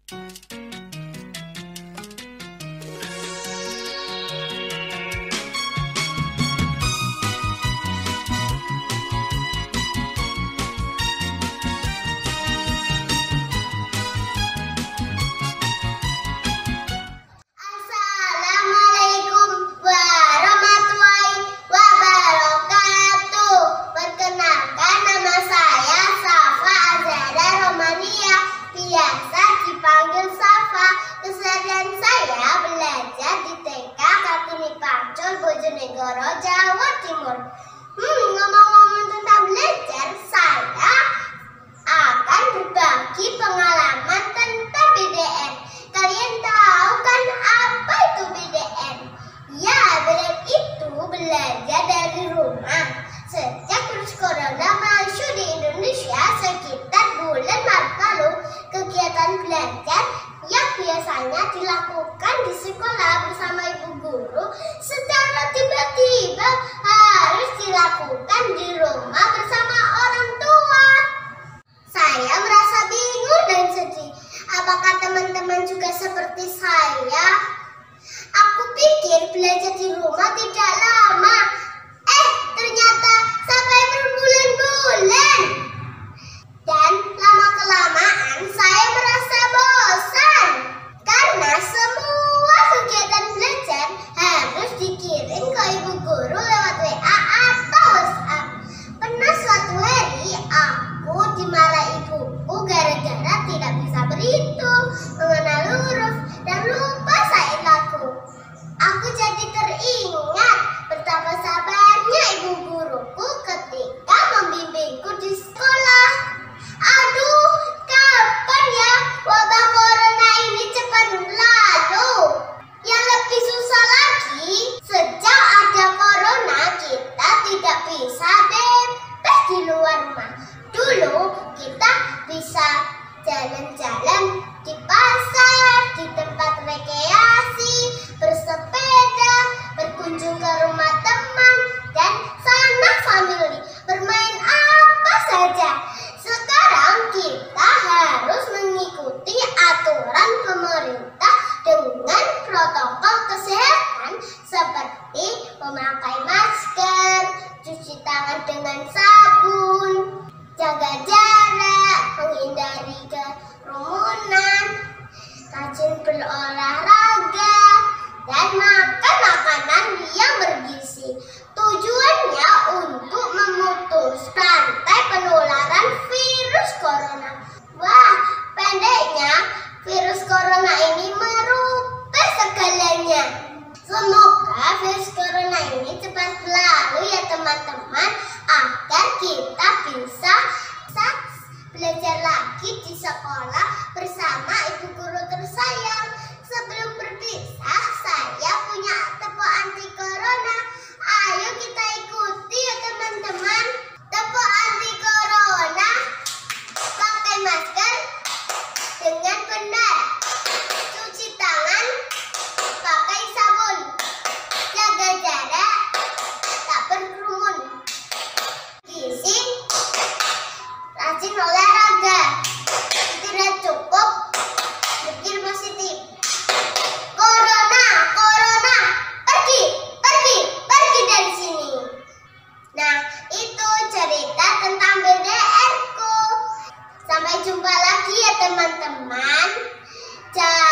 Assalamualaikum warahmatullahi wabarakatuh. Perkenalkan, nama saya Safa Azhara Romania, biasa dipanggil Safa. Keseharian saya belajar di TK Kartini Pancur, Bojonegoro, Jawa Timur. Ngomong-ngomong tentang belajar, saya akan berbagi pengalaman tentang BDN. Kalian tahu kan apa itu BDN? Ya, BDN itu belajar dari rumah. Sejak virus corona masuk di Indonesia sekitar bulan Maret lalu, kegiatan belajar yang biasanya dilakukan di sekolah bersama ibu guru secara tiba-tiba harus dilakukan di rumah bersama orang tua. Saya merasa bingung dan sedih. Apakah teman-teman juga seperti saya? Aku pikir belajar di rumah tidak lama. Ternyata sampai berbulan-bulan. Dan lama-kelamaan saya merasa bosan. Karena semua kegiatan belajar harus dikirim ke ibu guru lewat WA atau WhatsApp. Pernah suatu hari aku dimarahi ibuku gara-gara tidak bisa berhitung, mengenal huruf, dan lupa sain lagu. Aku jadi teringat betapa sabarnya ibu guruku ketika membimbingku di sekolah. Aduh, kapan ya wabah corona ini cepat berlalu? Yang lebih susah lagi, sejak ada corona kita tidak bisa bebas di luar rumah. Dulu kita bisa jalan-jalan di pasar, di tempat rekreasi, bersepeda, berkunjung ke rumah teman, dan sanak famili, bermain apa saja. Sekarang kita harus mengikuti aturan pemerintah dengan protokol kesehatan seperti memakai masker, cuci tangan dengan sabun, jaga jarak, menghindari kerumunan, rajin berolahraga, dan makan makanan yang bergizi. Tujuannya untuk memutus rantai penularan virus corona. Wah, pendeknya virus corona ini merubah segalanya. Semoga virus corona ini cepat berlalu ya teman-teman, agar kita bisa belajar lagi di sekolah bersama ibu guru tersayang. Sebelum berpisah, saya punya tepuk anti corona. Ayo kita ikuti ya teman-teman. Tepuk anti corona. Pakai masker dengan benar. Cuci tangan pakai sabun. Jaga jarak, tak berkerumun. Gizi, rajin olahraga. Istirahat cukup, pikir positif. Corona, pergi dari sini. Nah, itu cerita tentang BDN ku. Sampai jumpa lagi ya teman-teman.